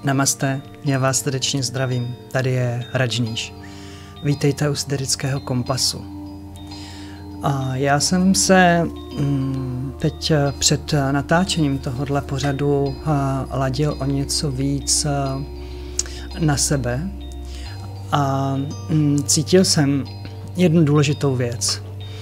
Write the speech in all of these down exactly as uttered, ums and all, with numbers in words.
Namaste, já vás srdečně zdravím, tady je Rajníš. Vítejte u Siddharického kompasu. A já jsem se mm, teď před natáčením tohohle pořadu a, ladil o něco víc a, na sebe a mm, cítil jsem jednu důležitou věc,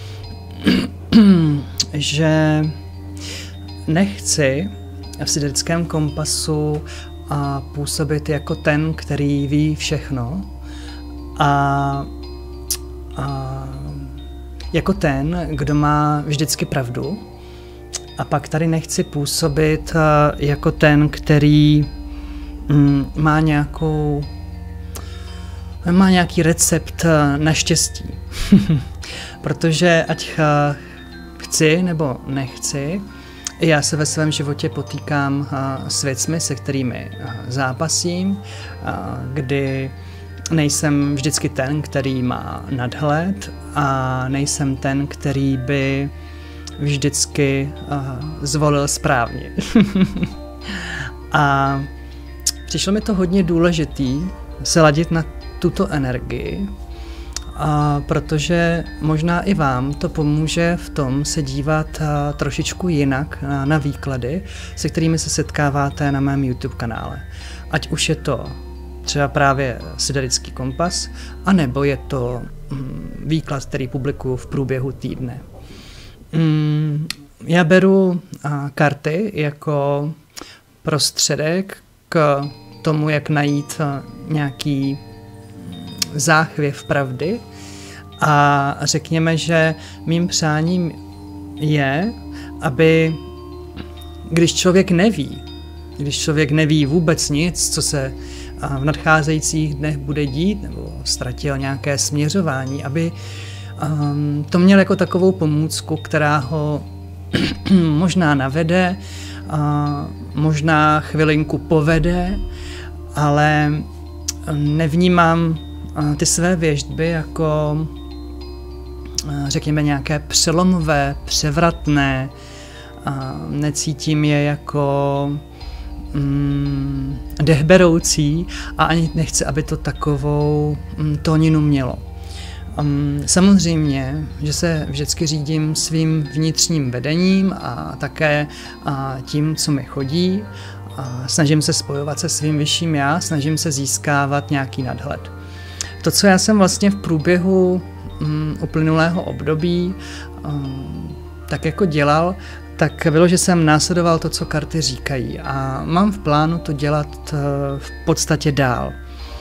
že nechci v Siddharickém kompasu a působit jako ten, který ví všechno a, a jako ten, kdo má vždycky pravdu, a pak tady nechci působit jako ten, který mm, má nějakou má nějaký recept na štěstí. Protože ať chci nebo nechci, já se ve svém životě potýkám s věcmi, se kterými zápasím, kdy nejsem vždycky ten, který má nadhled, a nejsem ten, který by vždycky zvolil správně. A přišlo mi to hodně důležitý se ladit na tuto energii, a protože možná i vám to pomůže v tom se dívat a, trošičku jinak na, na výklady, se kterými se setkáváte na mém YouTube kanále. Ať už je to třeba právě Siddharický kompas, anebo je to mm, výklad, který publikuju v průběhu týdne. Mm, já beru a, karty jako prostředek k tomu, jak najít a, nějaký záchvěv pravdy, a řekněme, že mým přáním je, aby když člověk neví, když člověk neví vůbec nic, co se v nadcházejících dnech bude dít, nebo ztratil nějaké směřování, aby um, to měl jako takovou pomůcku, která ho možná navede, a možná chvilinku povede, ale nevnímám ty své věštby jako, řekněme, nějaké přelomové, převratné, necítím je jako mm, dechberoucí a ani nechci, aby to takovou mm, tóninu mělo. Um, samozřejmě, že se vždycky řídím svým vnitřním vedením a také a tím, co mi chodí. A snažím se spojovat se svým vyšším já, snažím se získávat nějaký nadhled. To, co já jsem vlastně v průběhu um, uplynulého období um, tak jako dělal, tak bylo, že jsem následoval to, co karty říkají, a mám v plánu to dělat uh, v podstatě dál.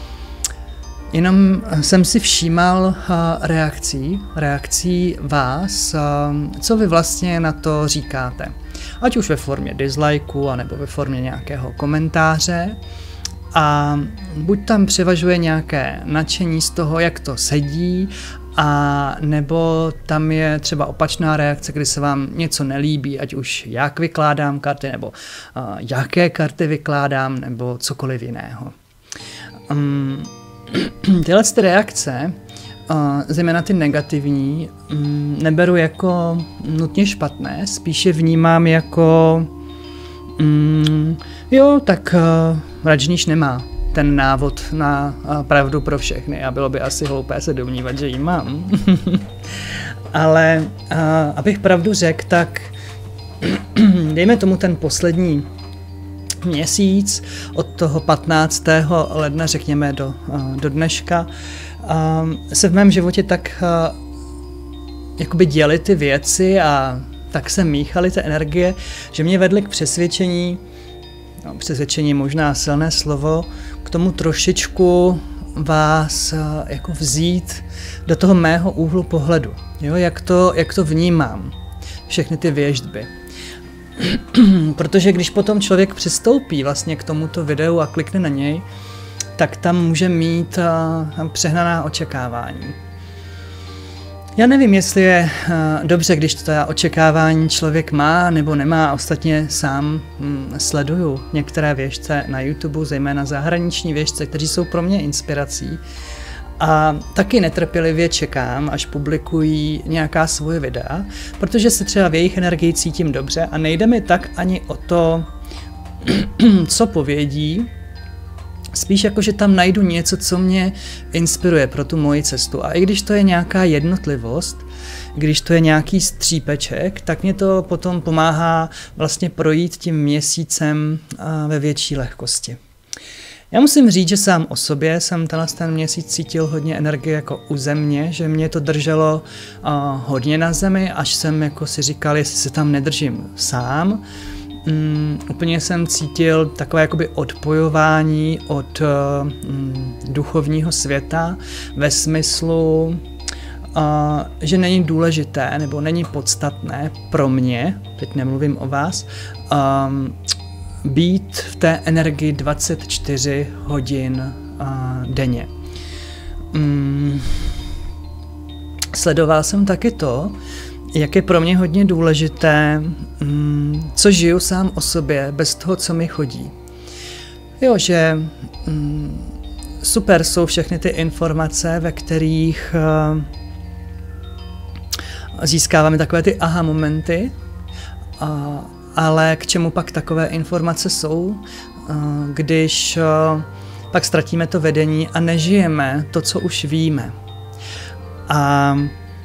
Jenom jsem si všímal uh, reakcí, reakcí vás, uh, co vy vlastně na to říkáte. Ať už ve formě dislikeů, anebo ve formě nějakého komentáře. A buď tam převažuje nějaké nadšení z toho, jak to sedí, a nebo tam je třeba opačná reakce, kdy se vám něco nelíbí, ať už jak vykládám karty, nebo uh, jaké karty vykládám, nebo cokoliv jiného. Um, tyhle ty reakce, uh, zejména ty negativní, um, neberu jako nutně špatné, spíše vnímám jako um, jo, tak uh, Rajníš nemá ten návod na uh, pravdu pro všechny, a bylo by asi hloupé se domnívat, že ji mám. Ale uh, abych pravdu řekl, tak dejme tomu ten poslední měsíc od toho patnáctého ledna, řekněme, do, uh, do dneška, uh, se v mém životě tak uh, jakoby děly ty věci a tak se míchaly ty energie, že mě vedly k přesvědčení, no, přesvědčení možná silné slovo, k tomu trošičku vás uh, jako vzít do toho mého úhlu pohledu, jo, jak to, jak to vnímám, všechny ty věštby. Protože když potom člověk přistoupí vlastně k tomuto videu a klikne na něj, tak tam může mít uh, přehnaná očekávání. Já nevím, jestli je uh, dobře, když to očekávání člověk má nebo nemá. Ostatně sám hm, sleduju některé věštce na YouTube, zejména zahraniční věštce, kteří jsou pro mě inspirací. A taky netrpělivě čekám, až publikují nějaká svoje videa, protože se třeba v jejich energii cítím dobře a nejde mi tak ani o to, co povědí, spíš jako, že tam najdu něco, co mě inspiruje pro tu moji cestu. A i když to je nějaká jednotlivost, když to je nějaký střípeček, tak mě to potom pomáhá vlastně projít tím měsícem ve větší lehkosti. Já musím říct, že sám o sobě jsem tenhle ten měsíc cítil hodně energie jako u země, že mě to drželo uh, hodně na zemi, až jsem jako si říkal, jestli se tam nedržím sám. Um, úplně jsem cítil takové jakoby odpojování od uh, um, duchovního světa ve smyslu, uh, že není důležité nebo není podstatné pro mě, teď nemluvím o vás, um, být v té energii dvacet čtyři hodin uh, denně. Mm. Sledoval jsem taky to, jak je pro mě hodně důležité, mm, co žiju sám o sobě, bez toho, co mi chodí. Jo, že mm, super jsou všechny ty informace, ve kterých uh, získáváme takové ty aha momenty, uh, ale k čemu pak takové informace jsou, když pak ztratíme to vedení a nežijeme to, co už víme. A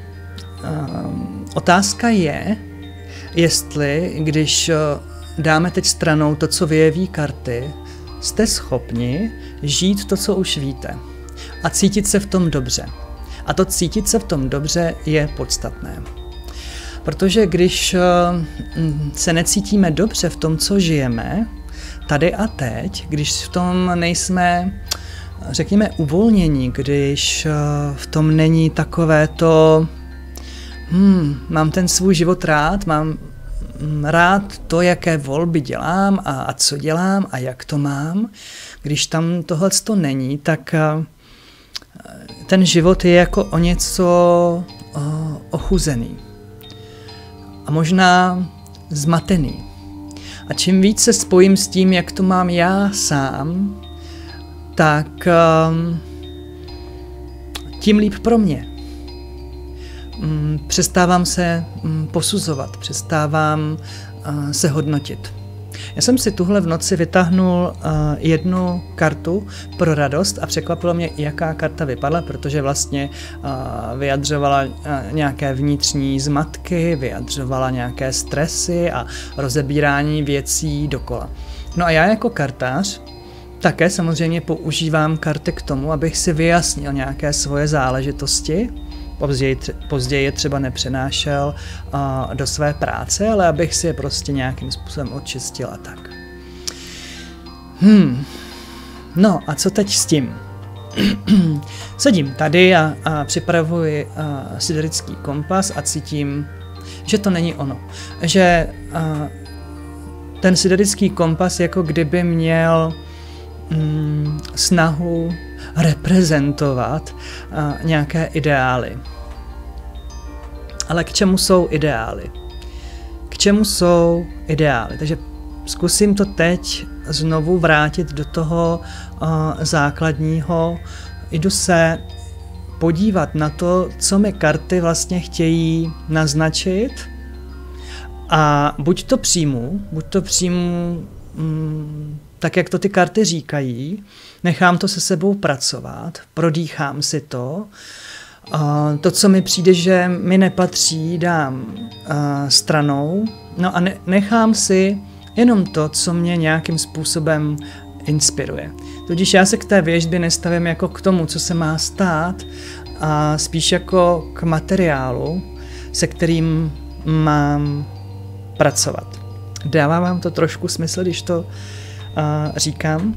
otázka je, jestli, když dáme teď stranou to, co vyjeví karty, jste schopni žít to, co už víte a cítit se v tom dobře. A to cítit se v tom dobře je podstatné. Protože když se necítíme dobře v tom, co žijeme, tady a teď, když v tom nejsme, řekněme, uvolnění, když v tom není takové to, hmm, mám ten svůj život rád, mám rád to, jaké volby dělám a, a co dělám a jak to mám, když tam tohleto není, tak ten život je jako o něco ochuzený. A možná zmatený. A čím víc se spojím s tím, jak to mám já sám, tak um, tím líp pro mě. Um, přestávám se um, posuzovat, přestávám uh, se hodnotit. Já jsem si tuhle v noci vytáhnul uh, jednu kartu pro radost a překvapilo mě, jaká karta vypadla, protože vlastně uh, vyjadřovala uh, nějaké vnitřní zmatky, vyjadřovala nějaké stresy a rozebírání věcí dokola. No a já jako kartář také samozřejmě používám karty k tomu, abych si vyjasnil nějaké svoje záležitosti, Později, později je třeba nepřenášel uh, do své práce, ale abych si je prostě nějakým způsobem očistil a tak. Hmm. No a co teď s tím? Sedím tady a, a připravuji uh, siderický kompas a cítím, že to není ono. Že uh, ten siderický kompas jako kdyby měl mm, snahu reprezentovat uh, nějaké ideály. Ale k čemu jsou ideály? K čemu jsou ideály? Takže zkusím to teď znovu vrátit do toho uh, základního. Jdu se podívat na to, co mi karty vlastně chtějí naznačit a buď to přijmu, buď to přijmu mm, tak, jak to ty karty říkají, nechám to se sebou pracovat, prodýchám si to, uh, to, co mi přijde, že mi nepatří, dám uh, stranou, no a ne- nechám si jenom to, co mě nějakým způsobem inspiruje. Tudíž já se k té věštbě nestavím jako k tomu, co se má stát, a spíš jako k materiálu, se kterým mám pracovat. Dává vám to trošku smysl, když to uh, říkám?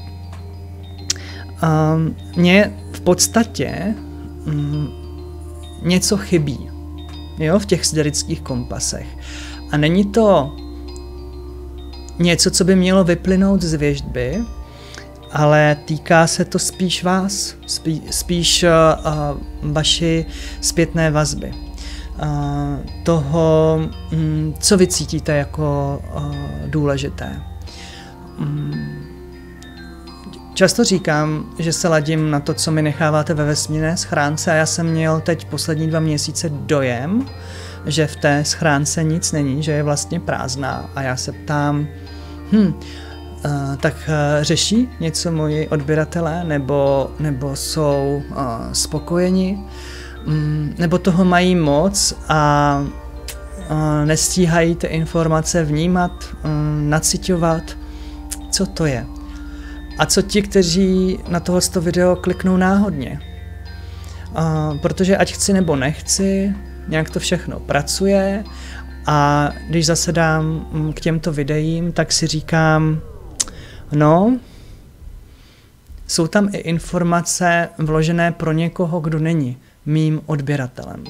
Um, mně v podstatě um, něco chybí, jo, v těch siderických kompasech. A není to něco, co by mělo vyplynout z věštby, ale týká se to spíš vás, spí, spíš uh, vaší zpětné vazby. Uh, toho, um, co vy cítíte jako uh, důležité. Um, často říkám, že se ladím na to, co mi necháváte ve vesmírné schránce, a já jsem měl teď poslední dva měsíce dojem, že v té schránce nic není, že je vlastně prázdná, a já se ptám, hm, tak řeší něco moji odběratelé, nebo, nebo jsou spokojeni, nebo toho mají moc a nestíhají ty informace vnímat, naciťovat, co to je. A co ti, kteří na tohle video kliknou náhodně. Protože ať chci nebo nechci, nějak to všechno pracuje a když zasedám k těmto videím, tak si říkám, no, jsou tam i informace vložené pro někoho, kdo není mým odběratelem.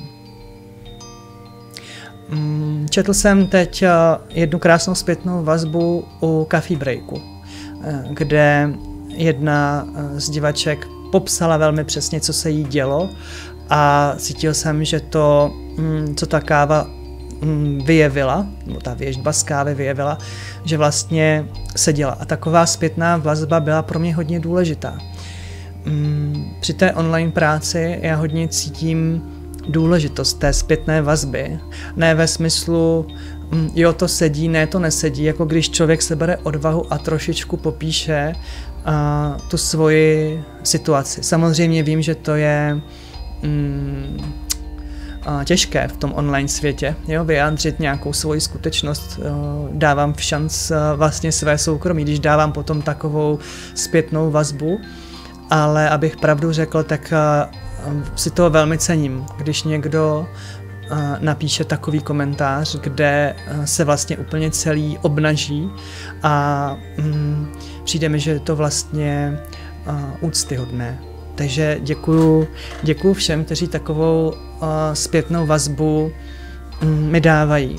Četl jsem teď jednu krásnou zpětnou vazbu u Coffee Breaku, kde jedna z divaček popsala velmi přesně, co se jí dělo a cítil jsem, že to, co ta káva vyjevila, nebo ta věštba z kávy vyjevila, že vlastně se děla. A taková zpětná vazba byla pro mě hodně důležitá. Při té online práci já hodně cítím důležitost té zpětné vazby. Ne ve smyslu, jo, to sedí, ne, to nesedí, jako když člověk se bere odvahu a trošičku popíše a, tu svoji situaci. Samozřejmě vím, že to je mm, a, těžké v tom online světě, jo, vyjádřit nějakou svoji skutečnost, jo, dávám v šanc vlastně své soukromí, když dávám potom takovou zpětnou vazbu, ale abych pravdu řekl, tak a, si toho velmi cením, když někdo a, napíše takový komentář, kde a, se vlastně úplně celý obnaží a mm, přijde mi, že je to vlastně a, úctyhodné. Takže děkuju, děkuju všem, kteří takovou a, zpětnou vazbu mm, mi dávají.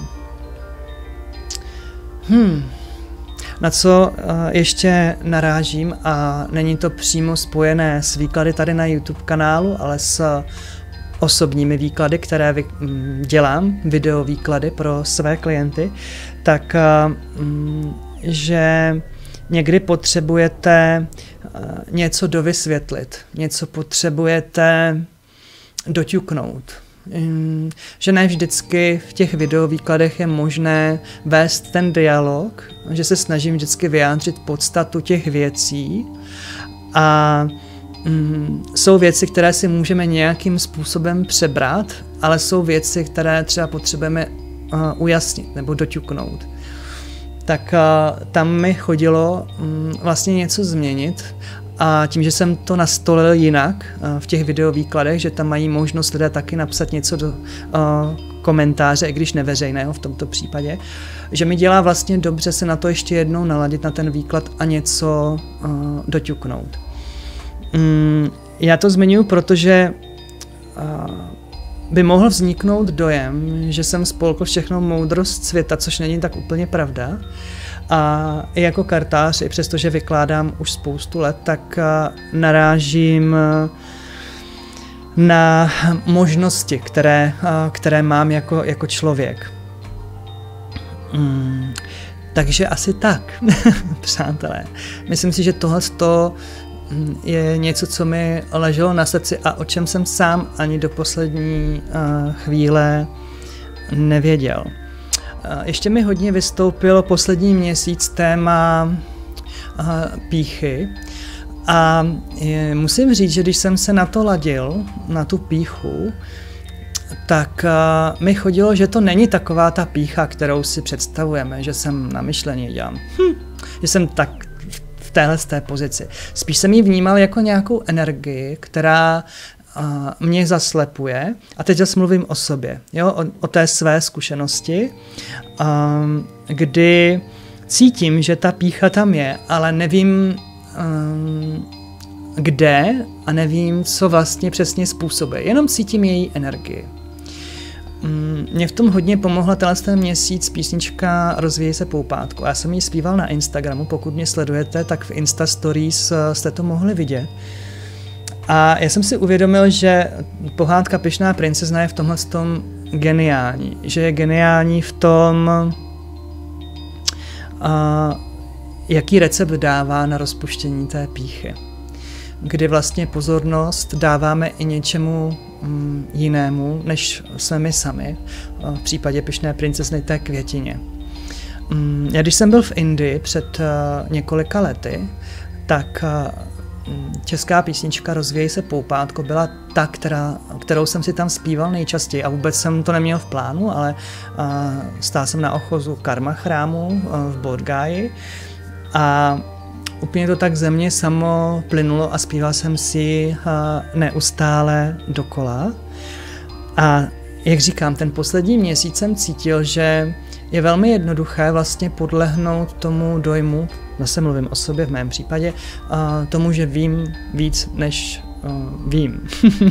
Hmm. Na co ještě narážím, a není to přímo spojené s výklady tady na YouTube kanálu, ale s osobními výklady, které dělám, video výklady pro své klienty, tak že někdy potřebujete něco dovysvětlit, něco potřebujete doťuknout. Že ne vždycky v těch videovýkladech je možné vést ten dialog, že se snažím vždycky vyjádřit podstatu těch věcí a mm, jsou věci, které si můžeme nějakým způsobem přebrat, ale jsou věci, které třeba potřebujeme uh, ujasnit nebo doťuknout. Tak uh, tam mi chodilo um, vlastně něco změnit. A tím, že jsem to nastolil jinak v těch videovýkladech, že tam mají možnost lidé taky napsat něco do uh, komentáře, i když neveřejného v tomto případě, že mi dělá vlastně dobře se na to ještě jednou naladit na ten výklad a něco uh, doťuknout. Um, já to zmiňuji, protože uh, by mohl vzniknout dojem, že jsem spolkl všechno moudrost světa, což není tak úplně pravda. A i jako kartář, i přestože vykládám už spoustu let, tak narážím na možnosti, které, které mám jako, jako člověk. Hmm. Takže asi tak, přátelé. Myslím si, že tohle je něco, co mi leželo na srdci a o čem jsem sám ani do poslední chvíle nevěděl. Ještě mi hodně vystoupilo poslední měsíc téma pýchy a musím říct, že když jsem se na to ladil, na tu pýchu, tak mi chodilo, že to není taková ta pýcha, kterou si představujeme, že jsem na myšlení dělám, hm, že jsem tak v téhle z té pozici. Spíš jsem ji vnímal jako nějakou energii, která a mě zaslepuje, a teď zase mluvím o sobě, jo, o, o té své zkušenosti, um, kdy cítím, že ta pýcha tam je, ale nevím um, kde a nevím, co vlastně přesně způsobuje, jenom cítím její energii. Um, mě v tom hodně pomohla tenhle měsíc písnička Rozvíjej se poupátku. Já jsem ji zpíval na Instagramu, pokud mě sledujete, tak v Insta Stories jste to mohli vidět. A já jsem si uvědomil, že pohádka Pyšná princezna je v tomhle tom geniální. Že je geniální v tom, uh, jaký recept dává na rozpuštění té pýchy. Kdy vlastně pozornost dáváme i něčemu um, jinému, než jsme my sami. Uh, v případě Pyšné princezny té květině. já když jsem byl v Indii před několika lety, tak česká písnička Rozvíjej se poupátko byla ta, která, kterou jsem si tam zpíval nejčastěji a vůbec jsem to neměl v plánu, ale stál jsem na ochozu Karma chrámu v Bodh Gaji a úplně to tak ze mě samo plynulo a zpíval jsem si neustále dokola. A jak říkám, ten poslední měsíc jsem cítil, že je velmi jednoduché vlastně podlehnout tomu dojmu, zase mluvím o sobě v mém případě, tomu, že vím víc, než vím.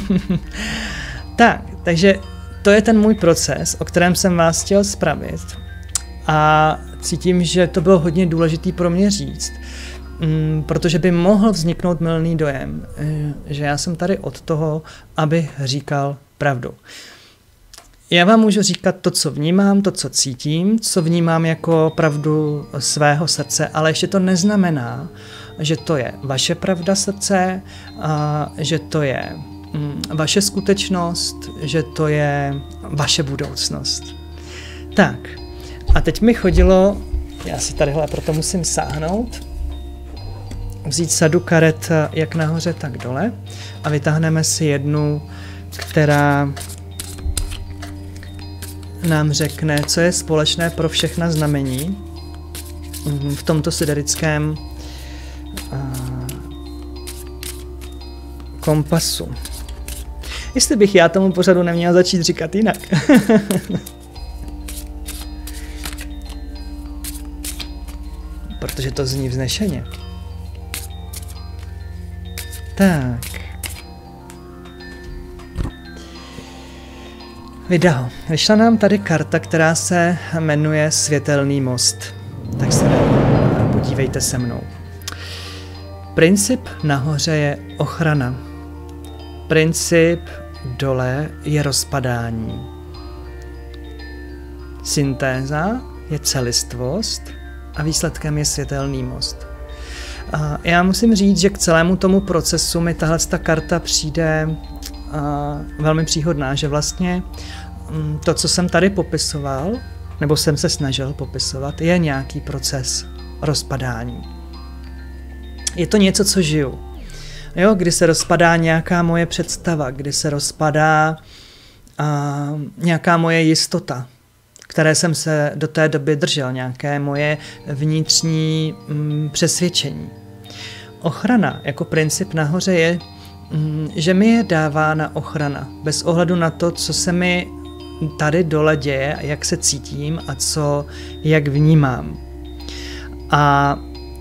Tak, takže to je ten můj proces, o kterém jsem vás chtěl spravit a cítím, že to bylo hodně důležitý pro mě říct, protože by mohl vzniknout mylný dojem, že já jsem tady od toho, abych říkal pravdu. Já vám můžu říkat to, co vnímám, to, co cítím, co vnímám jako pravdu svého srdce, ale ještě to neznamená, že to je vaše pravda srdce, a že to je mm, vaše skutečnost, že to je vaše budoucnost. Tak, a teď mi chodilo, já si tadyhle proto musím sáhnout, vzít sadu karet jak nahoře, tak dole a vytáhneme si jednu, která nám řekne, co je společné pro všechna znamení v tomto siderickém kompasu. Jestli bych já tomu pořadu neměl začít říkat jinak. Protože to zní vznešeně. Tak. Vydaho. Vyšla nám tady karta, která se jmenuje Světelný most. Tak se podívejte se mnou. Princip nahoře je ochrana. Princip dole je rozpadání. Syntéza je celistvost a výsledkem je světelný most. A já musím říct, že k celému tomu procesu mi tahle karta přijde uh, velmi příhodná, že vlastně um, to, co jsem tady popisoval, nebo jsem se snažil popisovat, je nějaký proces rozpadání. Je to něco, co žiju. Jo, kdy se rozpadá nějaká moje představa, kdy se rozpadá uh, nějaká moje jistota, které jsem se do té doby držel, nějaké moje vnitřní mm, přesvědčení. Ochrana jako princip nahoře je, mm, že mi je dávána ochrana, bez ohledu na to, co se mi tady dole děje, jak se cítím a co, jak vnímám. A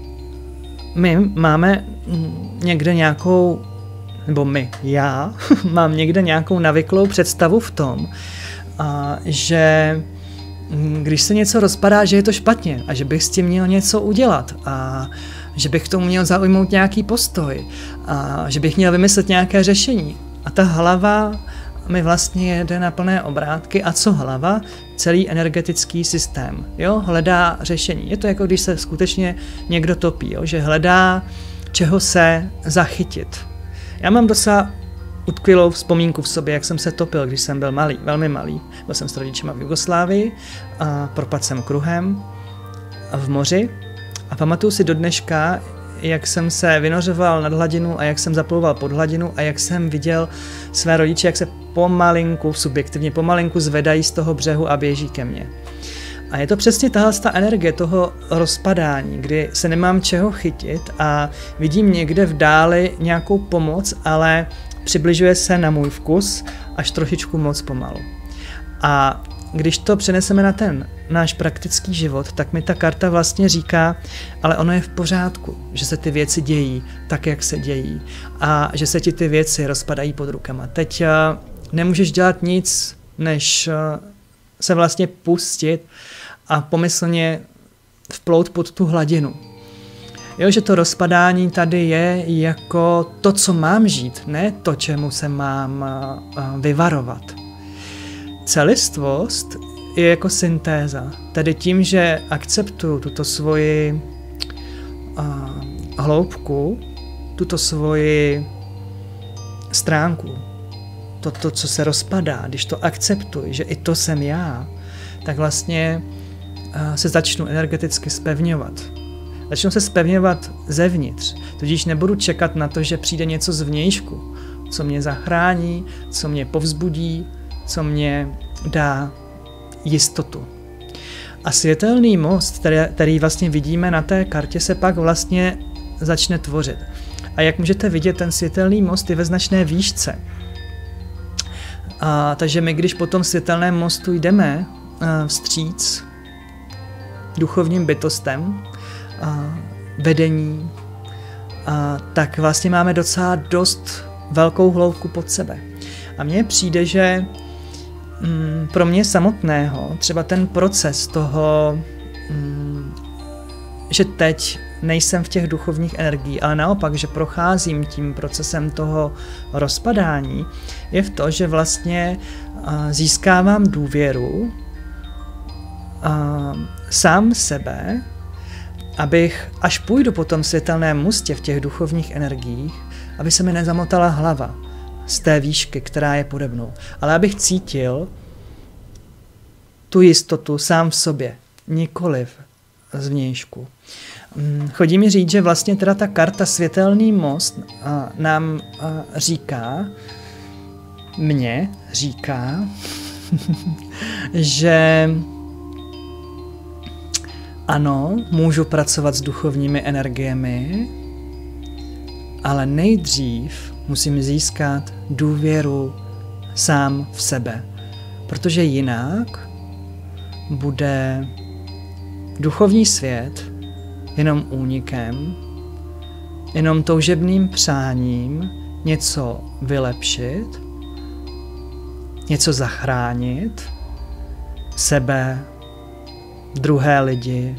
my máme někde nějakou, nebo my, já, mám někde nějakou navyklou představu v tom, a, že když se něco rozpadá, že je to špatně a že bych s tím měl něco udělat a že bych k tomu měl zaujmout nějaký postoj a že bych měl vymyslet nějaké řešení. A ta hlava mi vlastně jede na plné obrátky. A co hlava? Celý energetický systém. Jo? Hledá řešení. Je to jako když se skutečně někdo topí, jo? Že hledá, čeho se zachytit. Já mám docela utkvělou vzpomínku v sobě, jak jsem se topil, když jsem byl malý, velmi malý. Byl jsem s rodičema v Jugoslávii, a propadl jsem kruhem v moři a pamatuju si do dneška, jak jsem se vynořoval nad hladinu a jak jsem zaplouval pod hladinu a jak jsem viděl své rodiče, jak se pomalinku, subjektivně pomalinku zvedají z toho břehu a běží ke mně. A je to přesně tahle ta energie toho rozpadání, kdy se nemám čeho chytit a vidím někde v dáli nějakou pomoc, ale přibližuje se na můj vkus až trošičku moc pomalu. A když to přeneseme na ten náš praktický život, tak mi ta karta vlastně říká, ale ono je v pořádku, že se ty věci dějí tak, jak se dějí a že se ti ty věci rozpadají pod rukama. Teď uh, nemůžeš dělat nic, než uh, se vlastně pustit a pomyslně vplout pod tu hladinu. Jo, že to rozpadání tady je jako to, co mám žít, ne to, čemu se mám uh, vyvarovat. Celistvost je jako syntéza, tedy tím, že akceptuju tuto svoji uh, hloubku, tuto svoji stránku, to, co se rozpadá, když to akceptuji, že i to jsem já, tak vlastně se začnu energeticky zpevňovat. Začnu se zpevňovat zevnitř, tudíž nebudu čekat na to, že přijde něco zvnějšku, co mě zachrání, co mě povzbudí, co mě dá jistotu. A světelný most, který, který vlastně vidíme na té kartě, se pak vlastně začne tvořit. A jak můžete vidět, ten světelný most je ve značné výšce. A, takže my, když po tom světelném mostu jdeme a, vstříc duchovním bytostem, a, vedení, a, tak vlastně máme docela dost velkou hloubku pod sebe. A mně přijde, že mm, pro mě samotného třeba ten proces toho, mm, že teď nejsem v těch duchovních energiích, ale naopak, že procházím tím procesem toho rozpadání, je v to, že vlastně uh, získávám důvěru uh, sám sebe, abych, až půjdu po tom světelném mostě v těch duchovních energiích, aby se mi nezamotala hlava z té výšky, která je pode mnou, ale abych cítil tu jistotu sám v sobě, nikoliv zvnějšku. Chodí mi říct, že vlastně teda ta karta Světelný most a, nám a, říká, mně říká, že ano, můžu pracovat s duchovními energiemi, ale nejdřív musím získat důvěru sám v sebe, protože jinak bude duchovní svět jenom únikem, jenom toužebným přáním něco vylepšit, něco zachránit, sebe, druhé lidi.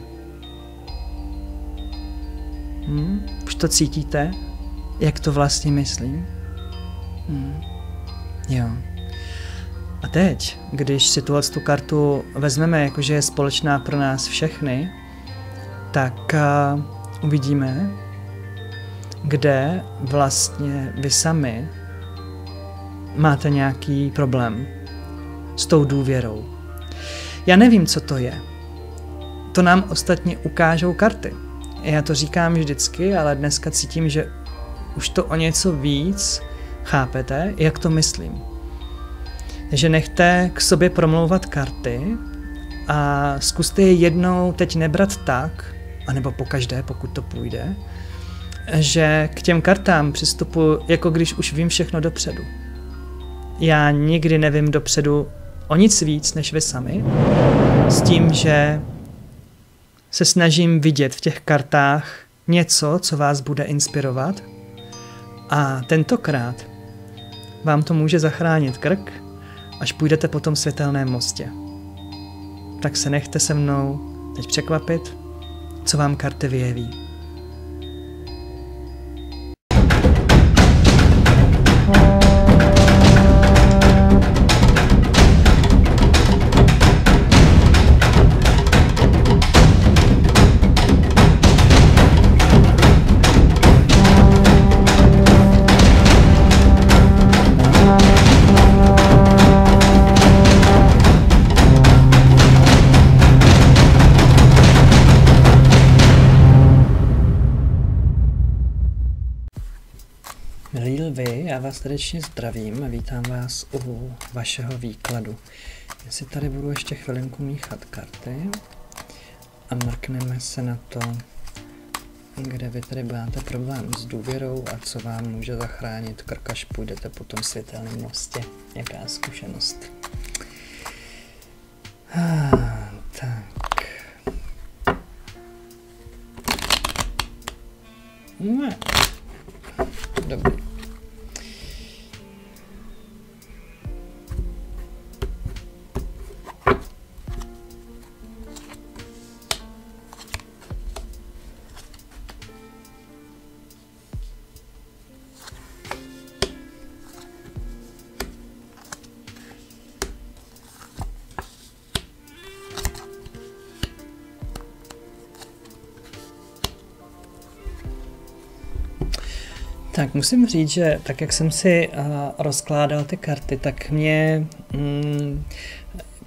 Hm? Už to cítíte, jak to vlastně myslím? Hm. Jo. A teď, když si tuhle tu kartu vezmeme, jakože je společná pro nás všechny, tak uh, uvidíme, kde vlastně vy sami máte nějaký problém s tou důvěrou. Já nevím, co to je. To nám ostatně ukážou karty. Já to říkám vždycky, ale dneska cítím, že už to o něco víc chápete, jak to myslím. Takže nechte k sobě promlouvat karty a zkuste je jednou teď nebrat tak, anebo pokaždé, pokud to půjde, že k těm kartám přistupuji, jako když už vím všechno dopředu. Já nikdy nevím dopředu o nic víc než vy sami, s tím, že se snažím vidět v těch kartách něco, co vás bude inspirovat, a tentokrát vám to může zachránit krk, až půjdete po tom světelném mostě. Tak se nechte se mnou teď překvapit, co vám karty vyjeví. Milí lvi, já vás srdečně zdravím a vítám vás u vašeho výkladu. Já si tady budu ještě chvilinku míchat karty a mrkneme se na to, kde vy tady máte problém s důvěrou a co vám může zachránit krk, až půjdete po tom světelném mostě. Jaká zkušenost. Ah, tak. Ne. Dobrý. Tak musím říct, že tak, jak jsem si uh, rozkládal ty karty, tak mě mm,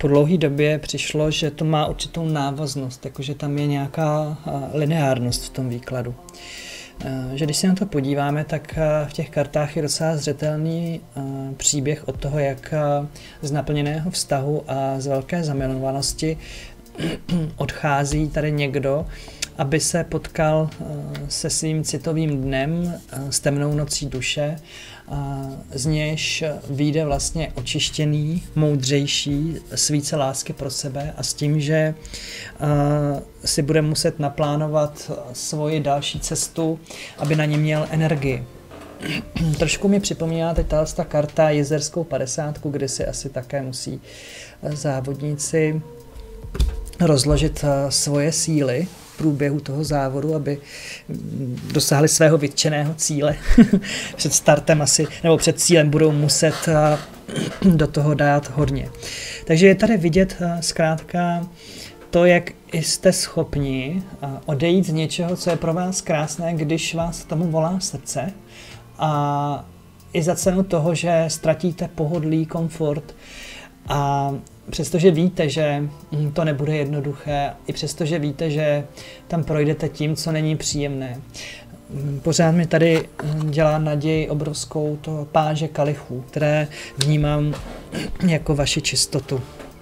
po dlouhé době přišlo, že to má určitou návaznost, jakože tam je nějaká lineárnost v tom výkladu. Že když se na to podíváme, tak v těch kartách je docela zřetelný příběh od toho, jak z naplněného vztahu a z velké zamilovanosti odchází tady někdo, aby se potkal se svým citovým dnem, s temnou nocí duše, z nějž vyjde vlastně očištěný, moudřejší, s více lásky pro sebe a s tím, že si bude muset naplánovat svoji další cestu, aby na ní měl energii. Trošku mi připomíná teď ta karta jezerskou padesátku, kde si asi také musí závodníci rozložit svoje síly v průběhu toho závodu, aby dosáhli svého vytčeného cíle. Před startem asi, nebo před cílem budou muset do toho dát hodně. Takže je tady vidět zkrátka to, jak jste schopni odejít z něčeho, co je pro vás krásné, když vás k tomu volá srdce, a i za cenu toho, že ztratíte pohodlí, komfort, a přestože víte, že to nebude jednoduché, i přestože víte, že tam projdete tím, co není příjemné. Pořád mi tady dělá naději obrovskou to páže kalichů, které vnímám jako vaši čistotu.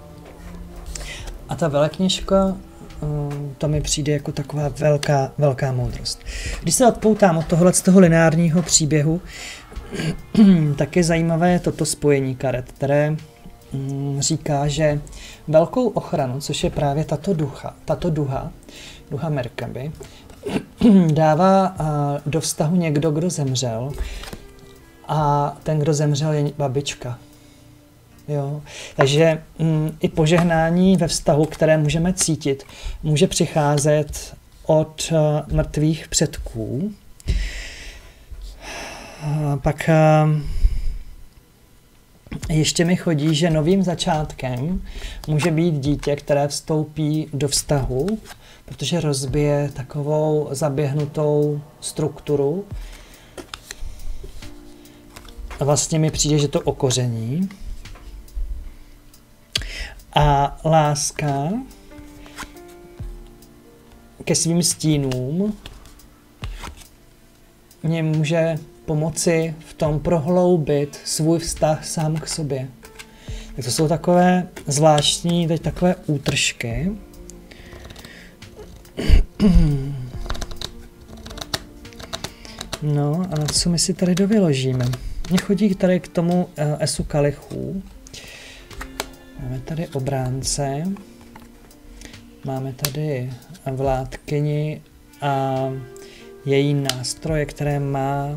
A ta velekněžka, to mi přijde jako taková velká, velká moudrost. Když se odpoutám od tohohle z toho lineárního příběhu, tak je zajímavé toto spojení karet, které říká, že velkou ochranu, což je právě tato duha, tato duha, duha Merkaby, dává do vztahu někdo, kdo zemřel, a ten, kdo zemřel, je babička. Jo? Takže m, i požehnání ve vztahu, které můžeme cítit, může přicházet od uh, mrtvých předků. A pak uh, ještě mi chodí, že novým začátkem může být dítě, které vstoupí do vztahu, protože rozbije takovou zaběhnutou strukturu. A vlastně mi přijde, že to okoření. A láska ke svým stínům mě může pomoci v tom prohloubit svůj vztah sám k sobě. Tak to jsou takové zvláštní, teď takové útržky. No a co my si tady dovyložíme? Mně chodí tady k tomu esu kalichů. Máme tady obránce, máme tady vládkyni a její nástroje, které má.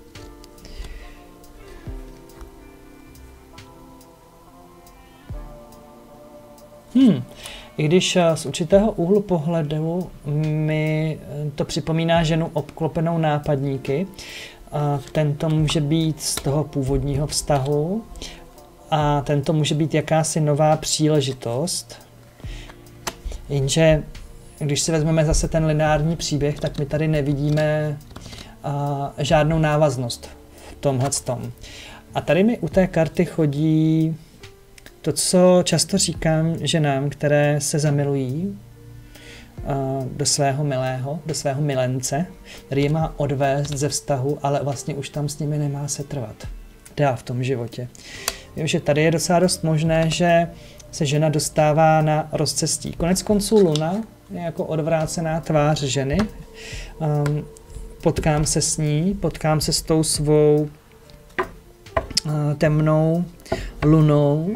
Hmm. I když z určitého úhlu pohledu mi to připomíná ženu obklopenou nápadníky, tento může být z toho původního vztahu, a tento může být jakási nová příležitost. Jenže když si vezmeme zase ten lineární příběh, tak my tady nevidíme uh, žádnou návaznost v tomhle tom. A tady mi u té karty chodí to, co často říkám ženám, které se zamilují uh, do svého milého, do svého milence, který je má odvést ze vztahu, ale vlastně už tam s nimi nemá se trvat dál v tom životě. Jo, že tady je docela dost možné, že se žena dostává na rozcestí. Konec konců Luna je jako odvrácená tvář ženy. Um, potkám se s ní, potkám se s tou svou uh, temnou lunou.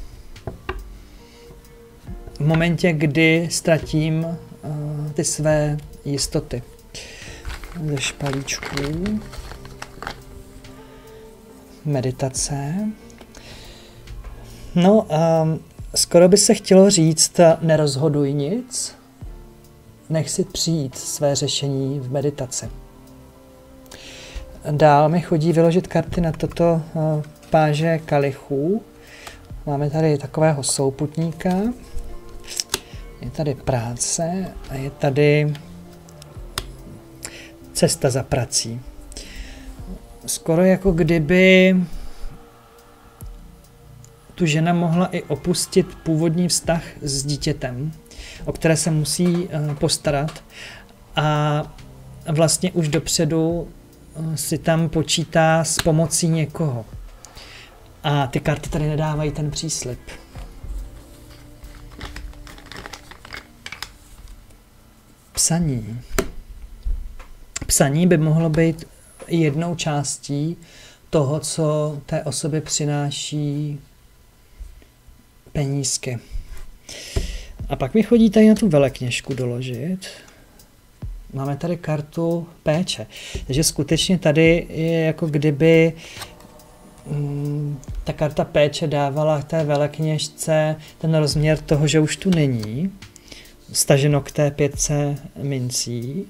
V momentě, kdy ztratím uh, ty své jistoty. Ze špalíčků. Meditace. No, um, skoro by se chtělo říct, nerozhoduj nic, nech si přijít své řešení v meditaci. Dál mi chodí vyložit karty na toto uh, páže kalichů. Máme tady takového souputníka, je tady práce a je tady cesta za prací. Skoro jako kdyby tu žena mohla i opustit původní vztah s dítětem, o které se musí postarat a vlastně už dopředu si tam počítá s pomocí někoho. A ty karty tady nedávají ten příslib. Psaní. Psaní by mohlo být jednou částí toho, co té osobě přináší penízky. A pak mi chodí tady na tu velekněžku doložit. Máme tady kartu péče. Takže skutečně tady je jako kdyby mm, ta karta péče dávala té velekněžce ten rozměr toho, že už tu není. Staženo k té pětce mincí.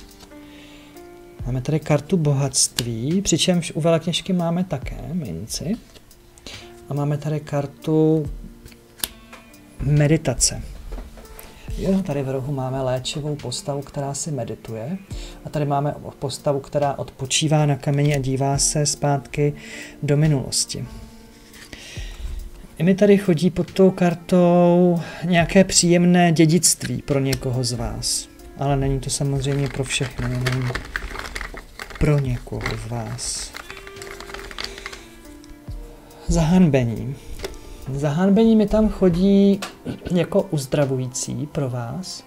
Máme tady kartu bohatství, přičemž u velekněžky máme také minci. A máme tady kartu meditace. Jo, tady v rohu máme léčivou postavu, která si medituje. A tady máme postavu, která odpočívá na kameni a dívá se zpátky do minulosti. I mi tady chodí pod tou kartou nějaké příjemné dědictví pro někoho z vás. Ale není to samozřejmě pro všechny, jenom pro někoho z vás. Zahanbení. Zahanbení mi tam chodí jako uzdravující pro vás.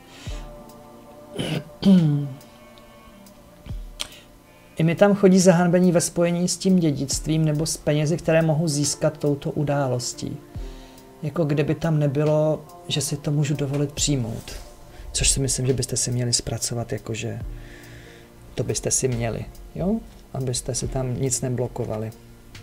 I mi tam chodí zahanbení ve spojení s tím dědictvím nebo s penězi, které mohu získat touto událostí. Jako kdyby tam nebylo, že si to můžu dovolit přijmout. Což si myslím, že byste si měli zpracovat, jakože to byste si měli, jo? Abyste si tam nic neblokovali.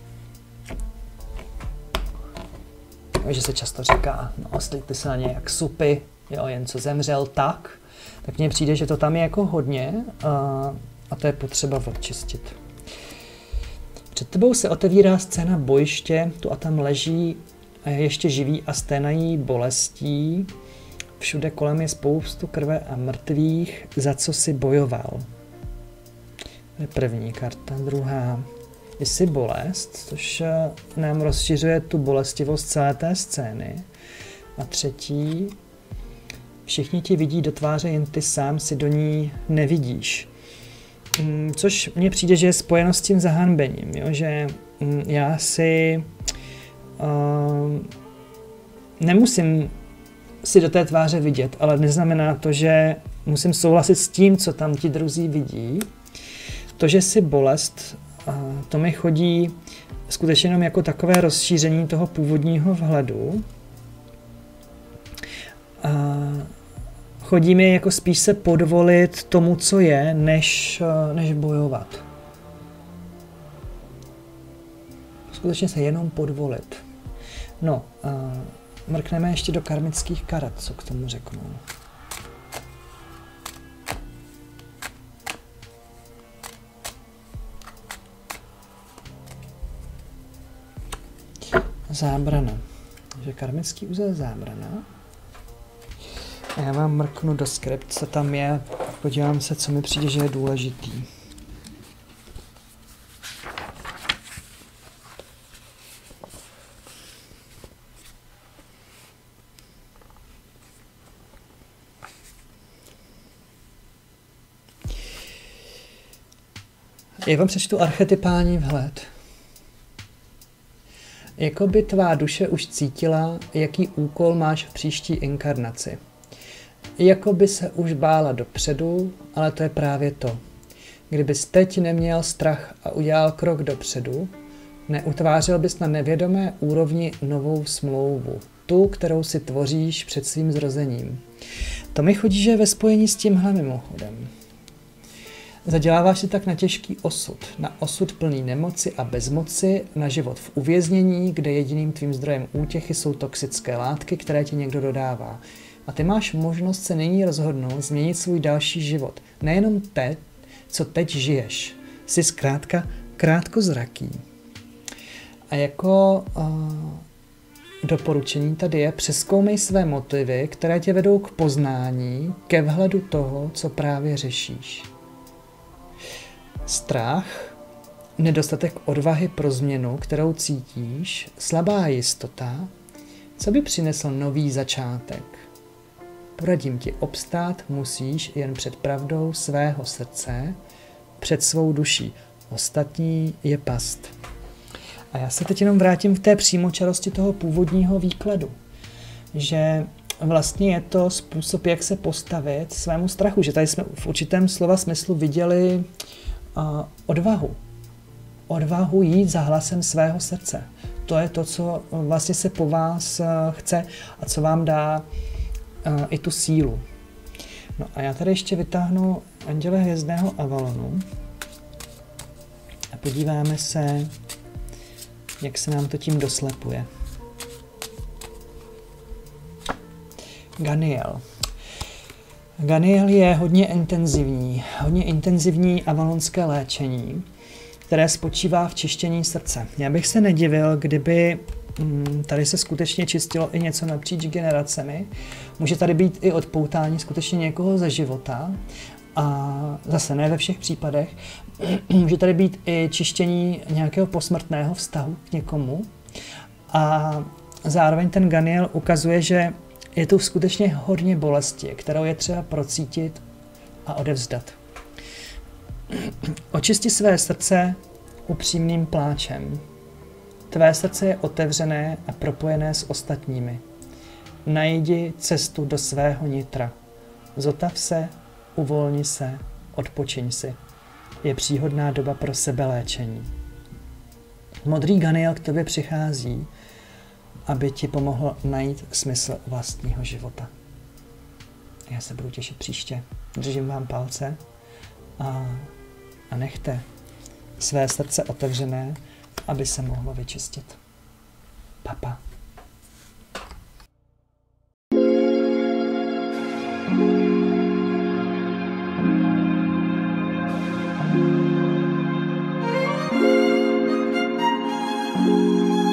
Že se často říká, no slíkli se na ně jak supy, jo, jen co zemřel tak, tak mně přijde, že to tam je jako hodně a, a to je potřeba odčistit. Před tebou se otevírá scéna bojiště, tu a tam leží ještě živý a sténají bolestí. Všude kolem je spoustu krve a mrtvých, za co si bojoval. To je první karta, druhá. Jsi bolest, což nám rozšiřuje tu bolestivost celé té scény. A třetí, všichni ti vidí do tváře, jen ty sám si do ní nevidíš. Což mně přijde, že je spojeno s tím zahanbením, jo? Že já si uh, nemusím si do té tváře vidět, ale neznamená to, že musím souhlasit s tím, co tam ti druzí vidí. To, že jsi bolest, uh, to mi chodí skutečně jenom jako takové rozšíření toho původního vhledu. Uh, chodí mi jako spíš se podvolit tomu, co je, než, uh, než bojovat. Skutečně se jenom podvolit. No, uh, mrkneme ještě do karmických karet, co k tomu řeknu. Zábrana. Takže karmický úzel zábrana. A já vám mrknu do skript, co tam je. Podívám se, co mi přijde, že je důležitý. Já vám přečtu archetypální vhled. Jako by tvá duše už cítila, jaký úkol máš v příští inkarnaci. Jako by se už bála dopředu, ale to je právě to. Kdybys teď neměl strach a udělal krok dopředu, neutvářel bys na nevědomé úrovni novou smlouvu, tu, kterou si tvoříš před svým zrozením. To mi chodí, že je ve spojení s tímhle mimochodem. Zaděláváš si tak na těžký osud, na osud plný nemoci a bezmoci, na život v uvěznění, kde jediným tvým zdrojem útěchy jsou toxické látky, které ti někdo dodává. A ty máš možnost se nyní rozhodnout změnit svůj další život. Nejenom teď, co teď žiješ. Jsi zkrátka krátkozraký. A jako uh, doporučení tady je, přezkoumej své motivy, které tě vedou k poznání, ke vhledu toho, co právě řešíš. Strach nedostatek odvahy pro změnu, kterou cítíš, slabá jistota, co by přinesl nový začátek. Poradím ti, obstát musíš jen před pravdou svého srdce, před svou duší. Ostatní je past. A já se teď jenom vrátím k té přímočarosti toho původního výkladu, že vlastně je to způsob, jak se postavit svému strachu, že tady jsme v určitém slova smyslu viděli uh, odvahu. Odvahu jít za hlasem svého srdce. To je to, co vlastně se po vás uh, chce a co vám dá uh, i tu sílu. No a já tady ještě vytáhnu Anděle hvězdného Avalonu a podíváme se, jak se nám to tím doslepuje. Ganiel. Ganiel je hodně intenzivní, hodně intenzivní avalonské léčení, které spočívá v čištění srdce. Já bych se nedivil, kdyby hm, tady se skutečně čistilo i něco napříč generacemi. Může tady být i odpoutání skutečně někoho ze života, a zase ne ve všech případech. Může tady být i čištění nějakého posmrtného vztahu k někomu. A zároveň ten Ganiel ukazuje, že je tu skutečně hodně bolesti, kterou je třeba procítit a odevzdat. Očisti své srdce upřímným pláčem. Tvé srdce je otevřené a propojené s ostatními. Najdi cestu do svého nitra. Zotav se, uvolni se, odpočiň si. Je příhodná doba pro sebeléčení. Modrý Ganiel k tobě přichází, aby ti pomohl najít smysl vlastního života. Já se budu těšit příště. Držím vám palce a, a nechte své srdce otevřené, aby se mohlo vyčistit. Papa. Thank you.